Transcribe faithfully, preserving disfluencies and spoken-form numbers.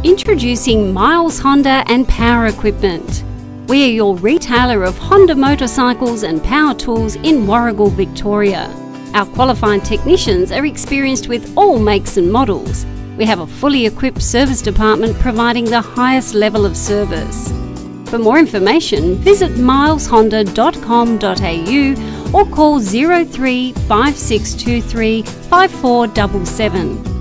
Introducing Miles Honda and Power Equipment. We are your retailer of Honda motorcycles and power tools in Warragul, Victoria. Our qualified technicians are experienced with all makes and models. We have a fully equipped service department providing the highest level of service. For more information, visit miles honda dot com dot a u or call zero three five six two three five four seven seven.